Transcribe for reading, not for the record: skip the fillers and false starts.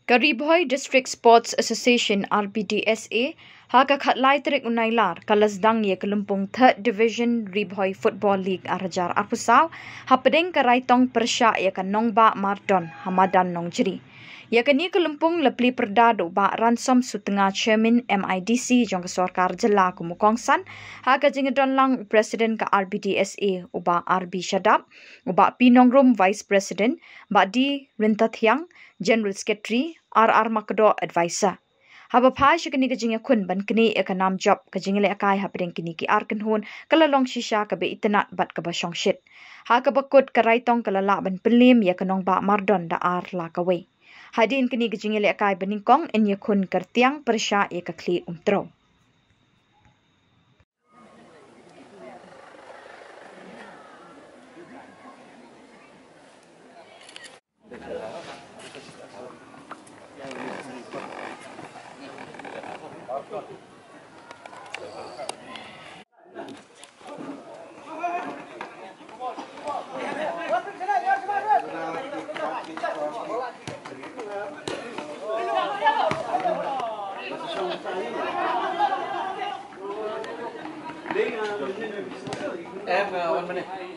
Bhoi District Sports Association RBDSA haka khatlai tarik unailar kalasdang ye kelumpung 3rd Division Bhoi Football League arajar arpusau hapdeng ka Raitong pyrshah ye ka Nongbah Mardon Hamadan Nongjri. Ya kini kelumpung lepli pyrda do Bah Ransom Sutnga Chairman MIDC jong Sorkar Jylla ku kongsan haka jingïadon lang President ka RBDSA uba R B Shadap uba P Nongrum Vice President ba D Ryntathiang General Secretary R Makdoh Advicer. Haba phai kini ka jingïakhun ban kini ka nam job ka jingïakai hapdeng kini ki ar kanhun kalalong shisha ka be itanat bat ka ba shongshit. Ha ka bakut ka Raitong kalala ban pelim ya ka Nongbah Mardon da ar la ka wei. Hadin kini ka jingïakai baningkong inyakhun kertiang pyrshah ya ka Khlieh Umtrew. Em 1 minute.